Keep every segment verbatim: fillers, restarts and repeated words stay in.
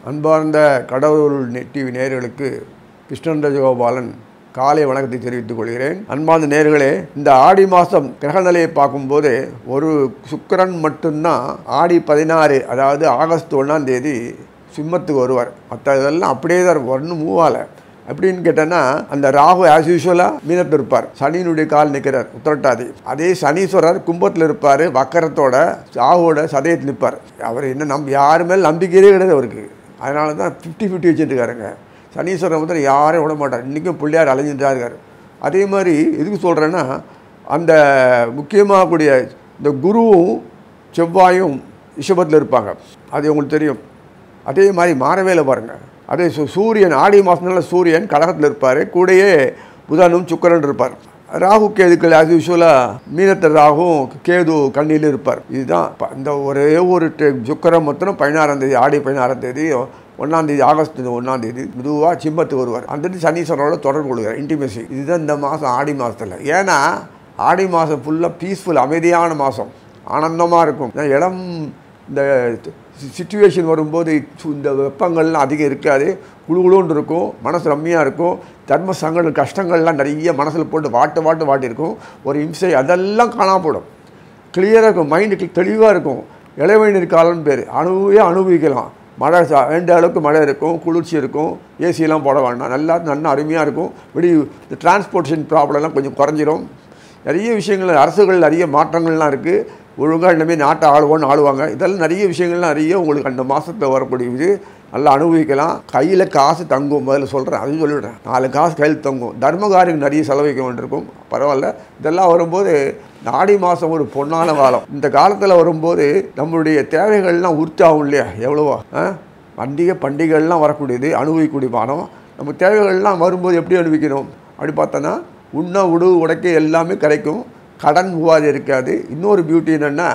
அன்பார்ந்த கடவுள் டிவி நேயர்களுக்கு கிருஷ்ணன் ராஜகோபாலன் காலை வணக்கத்தை தெரிவித்துக் கொள்கிறேன். அன்பார்ந்த நேயர்களே, இந்த ஆடி மாதம் கிரகநிலையை பார்க்கும்போது ஒரு சுக்கிரன் மட்டும்தான் ஆடி பதினாறு அதாவது ஆகஸ்ட் ஒன்றாம் தேதி சிம்மத்துக்கு வருவார். மற்ற இதெல்லாம் அப்படியே தான் ஒன்றும் மூவ் ஆகலை. அப்படின்னு கேட்டேன்னா அந்த ராகு ஆஸ் யூஸ்வலாக மீனத்தில் இருப்பார். சனியினுடைய கால் நிற்கிறார் உத்திரட்டாதி. அதே சனீஸ்வரர் கும்பத்தில் இருப்பார். வக்கரத்தோட ராகுவோட சதயத்தில் நிற்பார். அவர் என்ன நம்ப யாரு மேலே நம்பிக்கையே கிடையாது அவருக்கு. அதனால தான் ஃபிஃப்டி ஃபிஃப்டி வச்சுட்டுருக்காருங்க. சனீஸ்வரன் வந்து யாரையும் விட மாட்டார். இன்றைக்கும் பிள்ளையார் அலைஞ்சிட்டு இருக்கார். அதே மாதிரி எதுக்கு சொல்கிறேன்னா, அந்த முக்கியமாக கூடிய இந்த குருவும் செவ்வாயும் ரிஷபத்தில் இருப்பாங்க. அது உங்களுக்கு தெரியும். அதே மாதிரி மாறவேல பாருங்கள். அதே சூ சூரியன் ஆடி மாதம்னால சூரியன் கடகத்தில் இருப்பார். கூடயே புதனும் சுக்கிரன் இருப்பார். ராகு கேதுக்கள் ஆஸ் யூஸ்வலாக மீனத்தில் ராகும் கேது கண்ணியில் இருப்பார். இதுதான் இந்த ஒரே ஒரு சுக்கிரன் மொத்தம் பதினாறாம் தேதி ஆடி பதினாறாம் தேதி ஒன்றாந்தேதி ஆகஸ்ட் ஒன்றாந்தேதி மெதுவாக சிம்மத்துக்கு வருவார். அந்த சனீஸ்வரனோட தொடர்பு கொள்கிறார். இன்டிமேசி. இதுதான் இந்த மாதம் ஆடி மாதத்தில். ஏன்னா ஆடி மாதம் ஃபுல்லாக பீஸ்ஃபுல் அமைதியான மாதம், ஆனந்தமாக இருக்கும். இடம் இந்த சிச்சுவேஷன் வரும்போது இந்த வெப்பங்கள்லாம் அதிகம் இருக்காது. குழு குழுன்னு இருக்கும். மனசு ரம்மியாக இருக்கும். தர்ம சங்கட கஷ்டங்கள்லாம் நிறைய மனசில் போட்டு வாட்டு வாட்டு வாட்டியிருக்கும். ஒரு இம்சை அதெல்லாம் காணாம போடும். கிளியராக இருக்கும். மைண்டு தெளிவாக இருக்கும். இளவேநீர் காலம்னு பேர். அனுபவியே அனுபவிக்கலாம். மழை வேண்டிய அளவுக்கு மழை இருக்கும், குளிர்ச்சி இருக்கும். ஏசியெல்லாம் போட வேண்டாம். நல்லா நல்லா அருமையாக இருக்கும். இப்படி இந்த டிரான்ஸ்போர்ட்டேஷன் ப்ராப்ளம்லாம் கொஞ்சம் குறைஞ்சிரும். நிறைய விஷயங்கள் அரசுகள் நிறைய மாற்றங்கள்லாம் இருக்குது. ஒழுங்காக இனிமேல் நாட்டை ஆளுவோன்னு ஆளுவாங்க. இதெல்லாம் நிறைய விஷயங்கள்லாம் நிறைய உங்களுக்கு அந்த மாதத்தில் வரக்கூடியது. நல்லா அனுபவிக்கலாம். கையில் காசு தங்கும். முதல்ல சொல்கிறேன், அதையும் சொல்லிவிடுறேன். நாலு காசு கையில் தங்கும். தர்மகாரியம் நிறைய செலவழிக்க வேண்டியிருக்கும். பரவாயில்ல. இதெல்லாம் வரும்போது ஆடி மாதம் ஒரு பொன்னான காலம். இந்த காலத்தில் வரும்போது நம்மளுடைய தேவைகள்லாம் உற்சாகும் இல்லையா? எவ்வளவோ பண்டிகை பண்டிகைகள்லாம் வரக்கூடியது, அனுபவிக்கக்கூடிய மாதம். நம்ம தேவைகள்லாம் வரும்போது எப்படி அனுபவிக்கணும் அப்படி பார்த்தோன்னா, உண்ண உணவு உடைக்க எல்லாமே கிடைக்கும். கடன் உபாதி இருக்காது. இன்னொரு பியூட்டி என்னென்னா,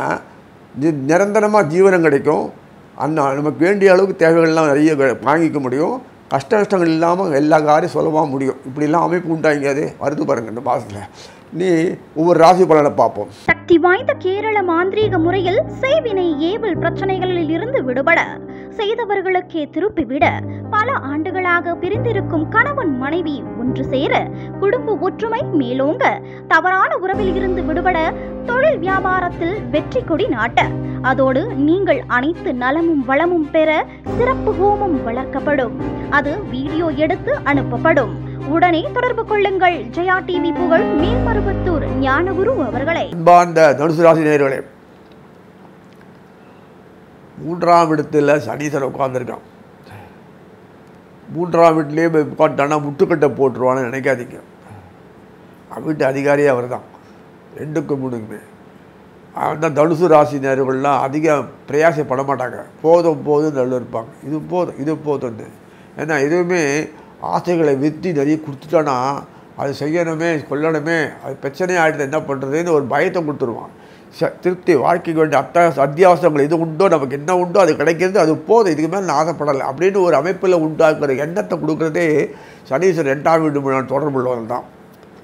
நிரந்தரமாக ஜீவனம் கிடைக்கும். அண்ணா நமக்கு வேண்டிய அளவுக்கு தேவைகள்லாம் நிறைய வாங்கிக்க முடியும். கஷ்ட கஷ்டங்கள் இல்லாமல் எல்லா காரியம் சுலபமாக முடியும். இப்படிலாம் அமைப்பு உண்டாங்காது வருது பாருங்கள் இந்த மாதத்தில். நீ ஒவ்வொரு ராசி பலனை பார்ப்போம். சக்தி வாய்ந்த கேரள மாந்திரீக முறையில் செய்வினை ஏவல் பிரச்சனைகளில் இருந்து விடுபட, செய்தவர்களுக்கே திருப்பிவிட, பல ஆண்டுகளாக பிரிந்திருக்கும் கணவன் மனைவி ஒன்று சேர, குடும்ப ஒற்றுமை மேலோங்க, தவறான உறவில் இருந்து விடுபட, தொழில் வியாபாரத்தில் வெற்றி கொடி நாட்ட, அதோடு நீங்கள் அனைத்து நலமும் வளமும் பெற சிறப்பு ஹோமம் வளர்க்கப்படும். அது வீடியோ எடுத்து அனுப்பப்படும். உடனே தொடர்பு கொள்ளுங்கள். ஜெயா டிவி புகழ் மேல்மருவத்தூர் ஞானகுரு அவர்களை. அன்பார்ந்த தனுசு ராசி நேயர்களே, மூன்றாம் இடத்துல சனீஸ்வரன் உட்கார்ந்துருக்கான். மூன்றாம் வீட்டிலே போய் உட்காந்துட்டானா முட்டுக்கட்டை போட்டுருவான்னு நினைக்காதீங்க. வீட்டு அதிகாரியே அவர் தான். ரெண்டுக்கு மூணுக்குமே அந்த தனுசு ராசி நேயர்கள்லாம் அதிக பிரயாசப்பட மாட்டாங்க. போதும் போதும் நல்ல இருப்பாங்க. இது போதும் இது போதும். ஏன்னா எதுவுமே ஆசைகளை விற்றி நிறைய கொடுத்துட்டோன்னா அது செய்யணுமே கொல்லணுமே அது பிரச்சனையே ஆகிடுது, என்ன பண்ணுறதுன்னு ஒரு பயத்தை கொடுத்துருவான். ச திருப்தி வாழ்க்கைக்கு வேண்டிய அத்த அத்தியாவசியங்கள் எது உண்டோ, நமக்கு என்ன உண்டோ அது கிடைக்கிறது, அது போதும், இதுக்கு மேலே நான் ஆசைப்படலை அப்படின்னு ஒரு அமைப்பில் உண்டாக்குற எண்ணத்தை கொடுக்குறதே சனீஸ்வரன் ரெண்டாம் வீடு மூலம் தொடர்புள்ளவர்கள் தான்.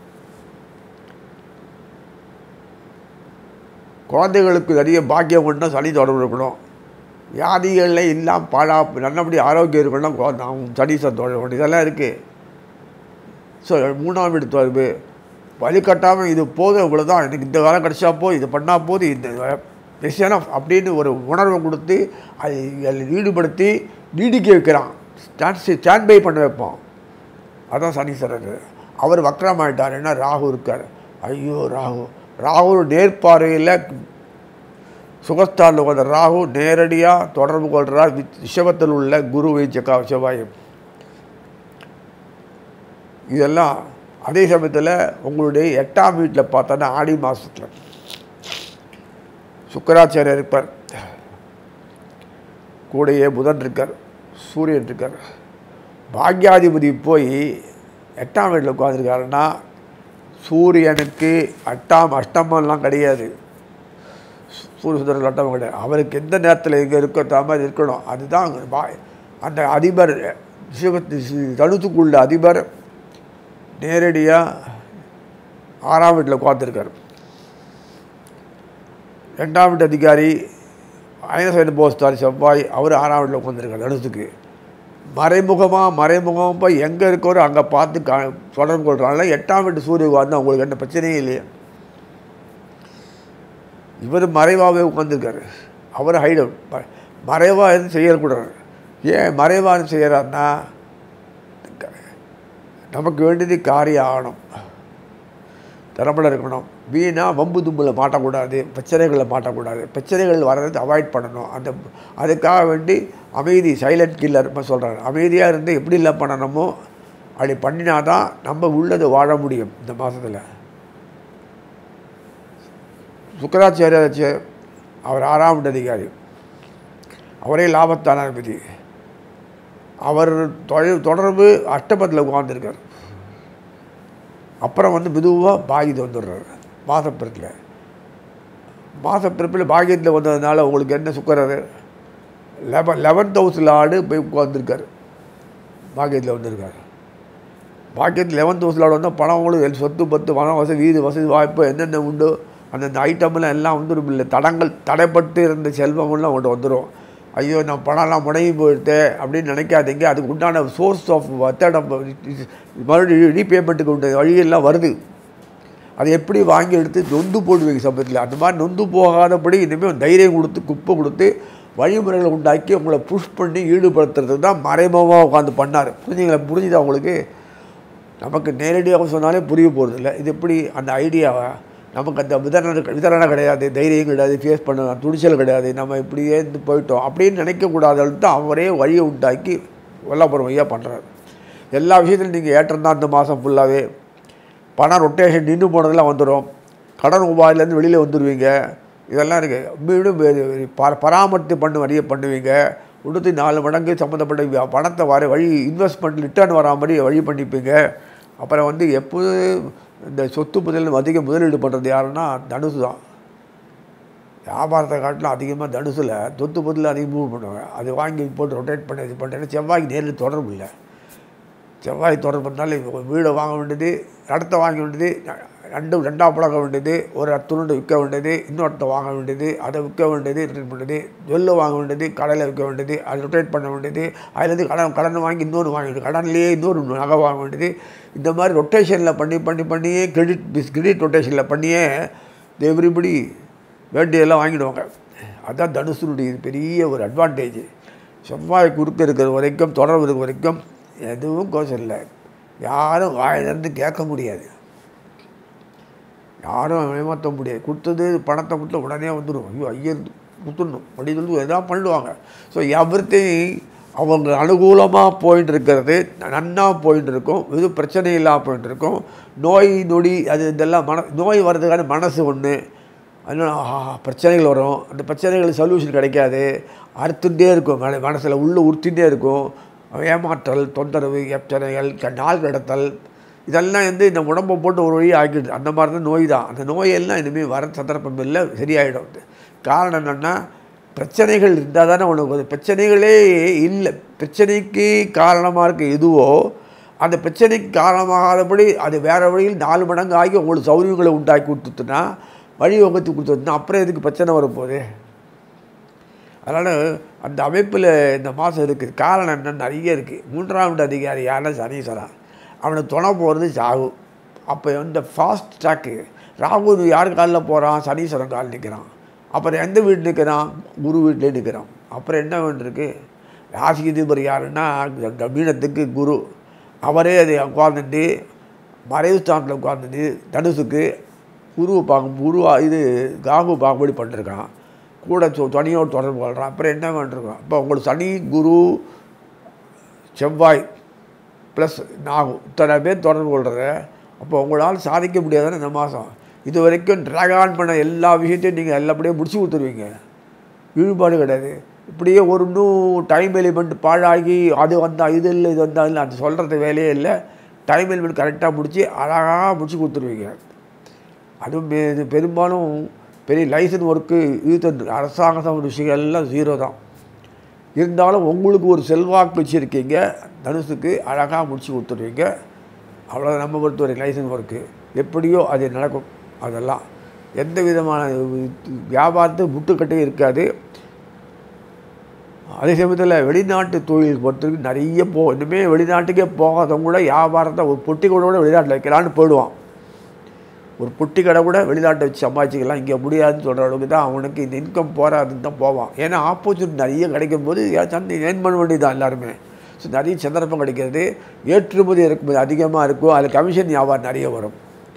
குழந்தைகளுக்கு நிறைய பாக்கியம் கொண்டால் சனி தொடர்பு இருக்கணும். வியாதிகளில் இல்லாமல் பாழா நல்லபடி ஆரோக்கியம் இருக்கணும். சனீஸ்வரன் தொடர்பு இதெல்லாம் இருக்குது. ஸோ மூணாம் வீடு தொடர்பு வழிகட்டாமல் இது போதும், இவ்வளோ தான், எனக்கு இந்த காலம் கிடச்சா போதும், இது பண்ணால் போதும், இந்த விஷயம் அப்படின்னு ஒரு உணர்வை கொடுத்து அதை ஈடுபடுத்தி நீடிக்க வைக்கிறான். ஸ்டாண்ட் ஸ்டாண்ட் பை பண்ண வைப்போம். அதுதான் சனீஸ்வரர். அவர் வக்ரமாயிட்டார். என்ன ராகு இருக்கார். ஐயோ ராகு ராகு நேர்பார்வையில் சுகஸ்தானில் உள்ள ராகு நேரடியாக தொடர்பு கொள்கிறார் ரிஷபத்தில் உள்ள குருவை செக்கா செவ்வாயும். இதெல்லாம் அதே சமயத்தில் உங்களுடைய எட்டாம் வீட்டில் பார்த்தோன்னா ஆடி மாதத்தில் சுக்கராச்சாரியர் இருப்பார். கூடையே புதன் இருக்கார், சூரியன் இருக்கார். பாக்யாதிபதி போய் எட்டாம் வீட்டில் உட்காந்துருக்காருன்னா சூரியனுக்கு அட்டாம் அஷ்டமெல்லாம் கிடையாது. சூரிய சுந்தரன் அட்டமம் கிடையாது. அவருக்கு எந்த நேரத்தில் எங்கே இருக்கோ மாதிரி இருக்கணும். அதுதான் அந்த அதிபர் தனுசுக்குள்ள அதிபர் நேரடியாக ஆறாம் வீட்டில் உட்காந்துருக்கார். ரெண்டாம் வீட்டு அதிகாரி ஐநசைன போஸ்தார் செவ்வாய் அவர் ஆறாம் வீட்டில் உட்காந்துருக்கார் தனுசுக்கு. மறைமுகமாக மறைமுகமாக போய் எங்கே இருக்கிறோ அங்கே பார்த்து கா தொடர்பு கொள்கிறாங்கள எட்டாம் வீட்டு சூரிய உட்காந்து அவங்களுக்கு என்ன பிரச்சனையே இல்லையா? இவர் மறைவாகவே உட்காந்துருக்காரு. அவர் ஹைட் அவுட் மறைவாக எதுவும் செய்யக்கூடாது. ஏன் மறைவாக செய்கிறாருன்னா நமக்கு வேண்டியது காரியம் ஆகணும், திறம்பட இருக்கணும். வீணாக வம்பு தும்பில் மாட்டக்கூடாது, பிரச்சனைகளில் மாட்டக்கூடாது, பிரச்சனைகள் வர்றது அவாய்ட் பண்ணணும். அந்த அதுக்காக வேண்டி அமைதி சைலண்ட் கில்லர் சொல்கிறாங்க. அமைதியாக இருந்து எப்படி இல்லை பண்ணணுமோ அப்படி பண்ணினா தான் நம்ம உள்ளது வாழ முடியும். இந்த மாதத்தில் சுக்கராச்சாரியாச்சு அவர் ஆறாம் அதிகாரி, அவரே லாபஸ்தானாதிபதி. அவர் தொழில் தொடர்பு அஷ்டமத்தில் உட்கார்ந்துருக்கார். அப்புறம் வந்து மெதுவாக பாகியத்தை வந்துடுறாரு மாதப்பிறப்பில். மாதப்பிறப்பில் பாகியத்தில் வந்ததுனால உங்களுக்கு என்ன சுக்கரர் லெவன் லெவன்த் ஹவுஸில் ஆடு போய் உட்காந்துருக்கார். பாகியத்தில் வந்திருக்கார். பாக்கியத்தில் லெவன்த் ஹவுஸில் ஆடு வந்தால் பணம் உங்களுக்கு சொத்து பத்து பணம் வசதி வீடு வசதி வாய்ப்பு என்னென்ன உண்டு அந்தந்த ஐட்டம்லாம் எல்லாம் வந்துடும். இல்லை தடங்கள் தடைப்பட்டு இருந்த செல்வங்கள்லாம் அவங்கள்ட்ட வந்துடும். ஐயோ நான் பணம்லாம் முடங்கி போயிடுது அப்படின்னு நினைக்காதீங்க. அதுக்கு உண்டான சோர்ஸ் ஆஃப் வத்தடம் மறுபடியும் ரீபேமெண்ட்டுக்கு உண்ட வழியெல்லாம் வருது. அதை எப்படி வாங்கி எடுத்து நொந்து போடுவீங்க சமயத்தில். அந்த மாதிரி நொந்து போகாதபடி இனிமேல் தைரியம் கொடுத்து குப்பை கொடுத்து வழிமுறைகளை உண்டாக்கி உங்களை புஷ் பண்ணி ஈடுபடுத்துறதுக்கு தான் மறைமுகமாக உட்காந்து பண்ணார். புரிஞ்சுங்களா? புரிஞ்சுது அவங்களுக்கு? நமக்கு நேரடியாக சொன்னாலே புரிய போகிறது இல்லை. இது எப்படி அந்த ஐடியாவை நமக்கு அந்த விதரண விதரணை கிடையாது, தைரியம் கிடையாது, ஃபேஸ் பண்ண துணிச்சல் கிடையாது, நம்ம இப்படியே இருந்து போயிட்டோம் அப்படின்னு நினைக்கக்கூடாதுன்னு தான் அவரே வழியை உண்டாக்கி வல்லபுரம் ஐயா பண்ணுறாரு. எல்லா விஷயத்துலையும் நீங்கள் ஏற்றம் தான் இந்த மாதம் ஃபுல்லாகவே. பணம் ரொட்டேஷன் நின்று போனதெல்லாம் வந்துடும். கடன் உபாயிலேருந்து வெளியில் வந்துடுவீங்க. இதெல்லாம் இருக்குது. மீண்டும் ப பராமரித்து பண்ண வழியை பண்ணுவீங்க. உடுத்தி நாலு மடங்கு சம்மந்தப்பட்ட பணத்தை வர வழி இன்வெஸ்ட்மெண்ட் ரிட்டர்ன் வரா மாதிரி வழி பண்ணிப்பீங்க. அப்புறம் வந்து எப்போது இந்த சொத்து முதல் அதிக முதலீடு பண்ணுறது யாருன்னா தனுசு தான். வியாபாரத்தை காட்டிலும் அதிகமாக தனுசில் சொத்து முதலில் அதிகம் மூவ் பண்ணுவாங்க. அது வாங்கி போட்டு ரொட்டேட் பண்ணி இது பண்ணுறேன்னா செவ்வாய்க்கு நேரில் தொடர்பு இல்லை. செவ்வாய் தொடர்பு பண்ணாலும் வீடை வாங்க வேண்டியது, இடத்த வாங்க வேண்டியது, ரெண்டு ரெண்டாக பழக வேண்டியது, ஒரு துருண்டு விற்க வேண்டியது, இன்னொருத்த வாங்க வேண்டியது, அதை விற்க வேண்டியது, ரிட்டர்ன் பண்ணுறது, ஜொல்லை வாங்க வேண்டியது, கடையில் விற்க வேண்டியது, அதை ரொட்டேட் பண்ண வேண்டியது, அதுலேருந்து கடன் கடனை வாங்கி இன்னொன்று வாங்க வேண்டியது, கடன்லேயே இன்னொரு நகை வாங்க வேண்டியது. இந்த மாதிரி ரொட்டேஷனில் பண்ணி பண்ணி பண்ணியே கிரெடிட் பிஸ் கிரெடிட் ரொட்டேஷனில் பண்ணியே எவ்ரிபடி வேண்டியதெல்லாம் வாங்கிடுவாங்க. அதுதான் தனுசுனுடைய பெரிய ஒரு அட்வான்டேஜ். செவ்வாய் குறுக்க இருக்கிற வரைக்கும் தொடர்பு இருக்கிற வரைக்கும் எதுவும் கோஷம் இல்லை. யாரும் வாயிலிருந்து கேட்க முடியாது, யாரும் ஏமாற்ற முடியாது. கொடுத்தது பணத்தை கொடுத்து உடனே வந்துடும். ஐயோ ஐயர் கொடுத்துடணும் அப்படின்னு சொல்லி எதாவது பண்ணிடுவாங்க. ஸோ எவ்ரித்திங் அவங்க அனுகூலமாக போயிட்டு இருக்கிறது நன்னா போயிட்டு இருக்கும். எதுவும் பிரச்சனை இல்லாமல் போயிட்டு இருக்கும். நோய் நொடி அது இதெல்லாம் மன நோய் வர்றதுக்கான மனசு ஒன்று. அதனால் பிரச்சனைகள் வரும். அந்த பிரச்சனைகள் சொல்யூஷன் கிடைக்காது. அறுத்துட்டே இருக்கும் மன மனசில் உள்ளே உறுத்திகிட்டே இருக்கும். ஏமாற்றல், தொந்தரவு, எச்சனைகள், நாள் கடத்தல், இதெல்லாம் வந்து இந்த உடம்பை போட்டு ஒரு வழி ஆக்கிடுது. அந்த மாதிரி தான் நோய் தான். அந்த நோயெல்லாம் இனிமேல் வர சந்தர்ப்பம் இல்லை, சரியாயிடும். காரணம் என்னென்னா பிரச்சனைகள் இருந்தால் தானே உனக்கு பிரச்சனைகளே இல்லை. பிரச்சனைக்கு காரணமாக இருக்க எதுவோ அந்த பிரச்சனைக்கு காரணமாகாதபடி அது வேறு வழியில் நாலு மடங்கு ஆகி உங்களுக்கு சௌகரியங்களை உண்டாக்கி கொடுத்துட்டுனா வழி வகுத்து கொடுத்துட்டுனா அப்புறம் எதுக்கு பிரச்சனை வரப்போகுது? அதனால் அந்த அமைப்பில் இந்த மாதம் இருக்குது. காரணம் என்னென்னு நிறைய இருக்குது. மூன்றாம் அதிகாரி யாருன்னா சனீஸ்வரன். அவனுக்கு துணை போகிறது ராகு. அப்போ இந்த ஃபாஸ்ட் ட்ராக்கு ராகு யார் காலில் போகிறான்? சனீஸ்வரன் காலில் நிற்கிறான். அப்புறம் எந்த வீடு நிற்கிறான்? குரு வீட்டிலே நிற்கிறான். அப்புறம் என்ன வேண்டியிருக்கு? ராசி அதிபர் யாருன்னா மீனத்துக்கு குரு. அவரே அதை உட்கார்ந்துட்டு மறைவு ஸ்தானத்தில் உட்கார்ந்துட்டு தனுசுக்கு குருவை பார்க்கும் குரு இது ராகு பார்க்கும்படி பண்ணிருக்கான். கூட தனியோடு தொடர்பு கொள்கிறான். அப்புறம் என்ன வேண்டியிருக்கான்? இப்போ உங்களுக்கு சனி, குரு, செவ்வாய் ப்ளஸ் நாகும் இத்தனை பேர் தொடர்பு கொள்கிறத அப்போ உங்களால் சாதிக்க முடியாதுன்னு இந்த மாதம். இது வரைக்கும் ட்ராகான் பண்ண எல்லா விஷயத்தையும் நீங்கள் எல்லாப்படியே முடிச்சு கொடுத்துருவீங்க. ஈடுபாடு கிடையாது. இப்படியே ஒரு இன்னும் டைம் எலிமெண்ட் பாழாகி அது வந்தால் இது இல்லை இது வந்தால் இல்லை அது சொல்கிறது வேலையே இல்லை. டைம் எலிமெண்ட் கரெக்டாக முடித்து அழகாக முடிச்சு கொடுத்துருவீங்க. அதுவும் இது பெரும்பாலும் பெரிய லைசன்ஸ் ஒர்க்கு இது அரசாங்க சம்மந்த விஷயங்கள் எல்லாம் ஜீரோ தான். இருந்தாலும் உங்களுக்கு ஒரு செல்வாக்கு வச்சுருக்கீங்க. தனுசுக்கு அழகாக முடிச்சு கொடுத்துருவீங்க. அவ்வளோ நம்ம பொறுத்தவரை லைசன்ஸ் ஒர்க்கு எப்படியோ அது நடக்கும். அதெல்லாம் எந்த விதமான வியாபாரத்தை முட்டுக்கட்டே இருக்காது. அதே சமயத்தில் வெளிநாட்டு தொழில் பொறுத்தவரைக்கும் நிறைய போ இன்னுமே வெளிநாட்டுக்கே போகாதவங்க கூட வியாபாரத்தை ஒரு பொட்டி கடை கூட வெளிநாட்டில் வைக்கலான்னு போயிடுவான். ஒரு பொட்டி கடை கூட வெளிநாட்டை வச்சு சம்பாதிச்சிக்கலாம், இங்கே முடியாதுன்னு சொல்கிற அளவுக்கு தான் அவனுக்கு இந்த இன்கம் போகாதுன்னு தான் போவான். ஏன்னா ஆப்பர்ச்சுனிட்டி நிறைய கிடைக்கும் போது சந்தை ஏர்ன் பண்ண வேண்டியது தான் எல்லாருமே. ஸோ நிறைய சந்தர்ப்பம் கிடைக்கிறது. ஏற்றுமதி இருக்கும்போது அதிகமாக இருக்கும், அதில் கமிஷன் வியாபாரம் நிறைய வரும்.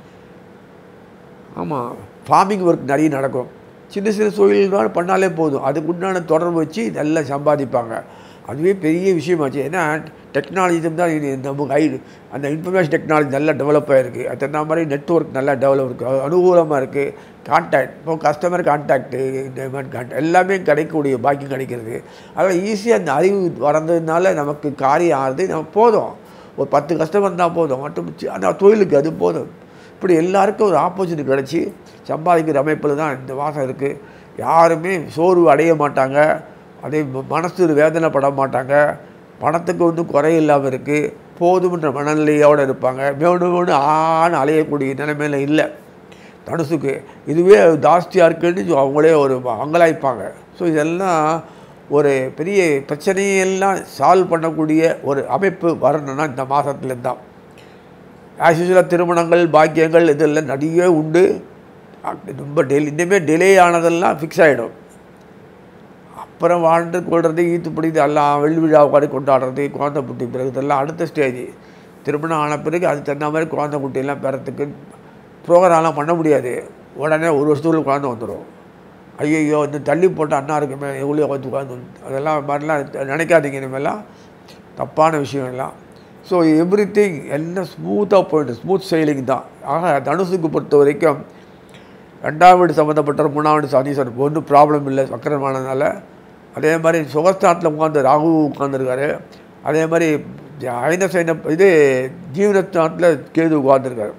ஆமாம், ஃபார்மிங் ஒர்க் நிறைய நடக்கும். சின்ன சின்ன தொழில் தான் பண்ணாலே போதும், அதுக்கு உண்டான தொடர்பு வச்சு நல்லா சம்பாதிப்பாங்க. அதுவே பெரிய விஷயமாச்சு. ஏன்னா டெக்னாலஜி தான் இது நமக்கு ஐ அந்த இன்ஃபர்மேஷன் டெக்னாலஜி நல்லா டெவலப் ஆகிருக்கு. அது தகுந்த மாதிரி நெட்ஒர்க் நல்லா டெவலப் இருக்குது, அனுகூலமாக இருக்குது. கான்டாக்ட் இப்போ கஸ்டமர் கான்டாக்டு டிமாண்ட் கான்டாக்ட் எல்லாமே கிடைக்கக்கூடிய பாக்கியம் கிடைக்கிறது. அதனால் ஈஸியாக அந்த அறிவு வளர்ந்ததுனால நமக்கு காரியம் ஆகுது. நம்ம போதும், ஒரு பத்து கஸ்டமர் தான் போதும் மட்டும் அந்த தொழிலுக்கு அது போதும். இப்படி எல்லாருக்கும் ஒரு ஆப்பர்ச்சுனிட்டி கிடச்சி சம்பாதிக்கிற அமைப்பில் தான் இந்த மாதம் இருக்குது. யாருமே சோர்வு அடைய மாட்டாங்க, அதே மனசு வேதனைப்பட மாட்டாங்க. பணத்துக்கு வந்து குறை இல்லாமல் இருக்குது, போதுமன்ற மனநிலையோடு இருப்பாங்க. வேணும் வேணும் ஆன்னு அலையக்கூடிய நிலைமையில் இல்லை தனுசுக்கு. இதுவே ஜாஸ்தியாக இருக்குன்னு அவங்களே ஒரு அங்கலாய்ப்பாங்க. ஸோ இதெல்லாம் ஒரு பெரிய பிரச்சனையெல்லாம் சால்வ் பண்ணக்கூடிய ஒரு அமைப்பு வரணும்னா இந்த மாதத்துலேருந்து தான். ஆஸ் யூஸ்வலாக திருமணங்கள் பாக்கியங்கள் இதெல்லாம் நிறைய உண்டு. ரொம்ப டெலி இனிமேல் டிலே ஆனதெல்லாம் ஃபிக்ஸ் ஆகிடும். அப்புறம் வாழ்ந்து கொள்வது ஈத்து பிடித்து எல்லாம் வெள்ளி விழா உட்காந்து கொண்டாடுறது, குழந்தை குட்டி பிறகு இதெல்லாம் அடுத்த ஸ்டேஜ். திருமணம் ஆன பிறகு அது தகுந்த மாதிரி குழந்தை குட்டியெல்லாம் பெறத்துக்கு ப்ரோக்ராம்லாம் பண்ண முடியாது. உடனே ஒரு வருஷத்துக்குள்ள குழந்தை வந்துடும். ஐயோ இந்த தள்ளி போட்ட அண்ணா இருக்குமே எவ்வளோ வந்து உட்காந்து அதெல்லாம் மாதிரிலாம் நினைக்காதீங்க. இனிமேலாம் தப்பான விஷயம் எல்லாம். ஸோ எவ்ரி திங் எல்லாம் ஸ்மூத்தாக போயிட்டு ஸ்மூத் செயலிங் தான். ஆக தனுசுக்கு பொறுத்த வரைக்கும் ரெண்டாம் வீடு சம்மந்தப்பட்ட மூணாம் வீடு சனீஸ்வரன் ஒன்றும் ப்ராப்ளம் இல்லை வக்கரமானதுனால. அதே மாதிரி சுகஸ்தானத்தில் உட்காந்து ராகு உட்காந்துருக்காரு. அதே மாதிரி ஐன சைன இது ஜீவனஸ்தானத்தில் கேது உட்காந்துருக்காரு.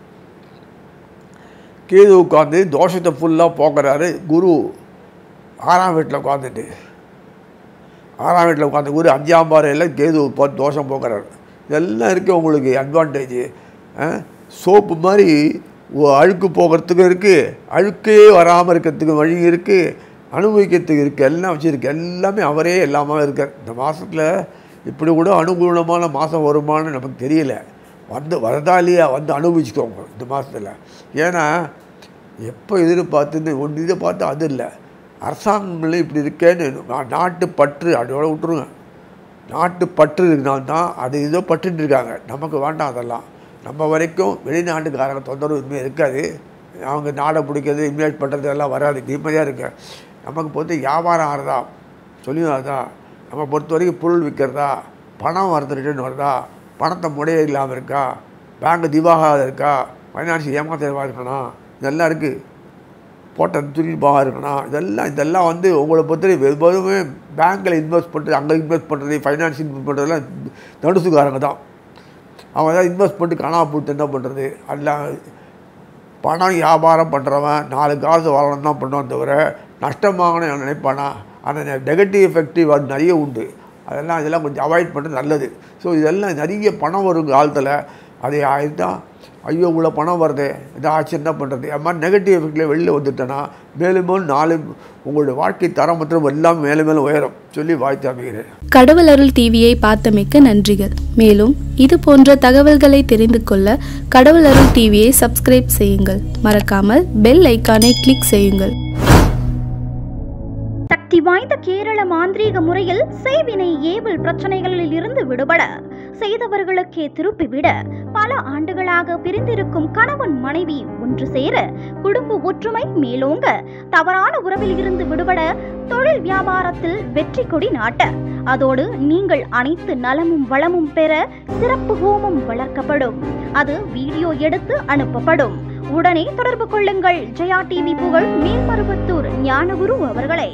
கேது உட்காந்து தோஷத்தை ஃபுல்லாக போக்குறாரு. குரு ஆறாம் வீட்டில் உட்காந்துட்டு ஆறாம் வீட்டில் உட்காந்து குரு அஞ்சாம் பாறையில் கேது போ தோஷம் போக்குறாரு. இதெல்லாம் இருக்குது உங்களுக்கு அட்வான்டேஜ். சோப்பு மாதிரி அழுக்கு போகிறதுக்கும் இருக்குது, அழுக்கே வராமல் இருக்கிறதுக்கு வழி இருக்குது, அனுபவிக்கிறதுக்கு இருக்குது, எல்லாம் வச்சுருக்கு. எல்லாமே அவரே எல்லாமே இருக்கார். இந்த மாதத்தில் இப்படி கூட அனுகூலமான மாதம் வருமானு நமக்கு தெரியல. வந்து வரதா இல்லையா வந்து அனுபவிச்சுக்கோங்க இந்த மாதத்தில். ஏன்னா எப்போ எதிர்பார்த்துன்னு ஒன்று இதை பார்த்து அது இல்லை. அரசாங்கங்களே இப்படி இருக்கேன்னு நாட்டு பற்று அதோட விட்டுருங்க. நாட்டு பற்று இருந்தால் தான் அது இதோ பற்றுட்டு இருக்காங்க. நமக்கு வேண்டாம் அதெல்லாம். நம்ம வரைக்கும் வெளிநாட்டுக்காரங்க தொந்தரவு இனிமேல் இருக்காது. அவங்க நாடை பிடிக்கிறது இன்வைட் பண்ணுறது எல்லாம் வராது, நிம்மதியாக இருக்க. நமக்கு பொறுத்து வியாபாரம் ஆகிறதா சொல்லிடுறதா, நம்ம பொறுத்த வரைக்கும் பொருள் விற்கிறதா, பணம் வரது ரிட்டர்ன் வருதா, பணத்தை முறையே இல்லாமல் இருக்கா, பேங்க் திவாகாத இருக்கா, ஃபைனான்ஷியல் ஏமாத்தமாக இருக்கணும், இதெல்லாம் இருக்குது. போட்ட துணி பாகம் இருக்கணும், இதெல்லாம் இதெல்லாம் வந்து உங்களை பொறுத்தவரை எப்போதுமே பேங்க்கில் இன்வெஸ்ட் பண்ணுறது, அங்கே இன்வெஸ்ட் பண்ணுறது, ஃபைனான்ஸ் இன்வெஸ்ட் பண்ணுறதுலாம் தனுசுக்காரங்க தான். அவன் தான் இன்வெஸ்ட் பண்ணிட்டு காணாமல் போட்டு என்ன பண்ணுறது. எல்லாம் பணம் வியாபாரம் பண்ணுறவன் நாலு காசு வரணும் தான் பண்ணுவான் தவிர நஷ்டமாகனு நினைப்பானா. அந்த நெகட்டிவ் எஃபெக்டிவ் அது நிறைய உண்டு. அதெல்லாம் இதெல்லாம் கொஞ்சம் அவாய்ட் பண்ணுறது நல்லது. ஸோ இதெல்லாம் நிறைய பணம் வரும் காலத்தில். அதே ஆயிடுதான் ஐயோ இவ்வளோ பணம் வருது இதாச்சு என்ன பண்ணுறது. அது மாதிரி நெகட்டிவ் எஃபெக்டில் வெளியில் வந்துட்டேன்னா மேலும் மேலும் நாலு உங்களுடைய வாழ்க்கை தரம் மற்றும் எல்லாம் மேலும் மேலும் உயரும் சொல்லி வாழ்த்து அமைகிறேன். கடவுள் அருள் டிவியை பார்த்தமைக்க நன்றிகள். மேலும் இது போன்ற தகவல்களை தெரிந்து கொள்ள கடவுள் அருள் டிவியை சப்ஸ்கிரைப் செய்யுங்கள். மறக்காமல் பெல் ஐக்கானை கிளிக் செய்யுங்கள். சக்தி வாய்ந்த கேரள மாந்திரீக முறையில் செய்வினை ஏவல் பிரச்சனைகளில் இருந்து விடுபட, செய்தவர்களுக்கே திருப்பிவிட, பல ஆண்டுகளாக பிரிந்திருக்கும் கணவன் மனைவி ஒன்று சேர, குடும்ப ஒற்றுமை மேலோங்க, தவறான உறவில் இருந்து விடுபட, தொழில் வியாபாரத்தில் வெற்றி கொடி நாட்ட, அதோடு நீங்கள் அனைத்து நலமும் வளமும் பெற சிறப்பு ஹோமம் வளர்க்கப்படும். அது வீடியோ எடுத்து அனுப்பப்படும். உடனே தொடர்பு கொள்ளுங்கள் ஜெயா டிவி புகழ் மேல்மருவத்தூர் ஞானகுரு அவர்களை.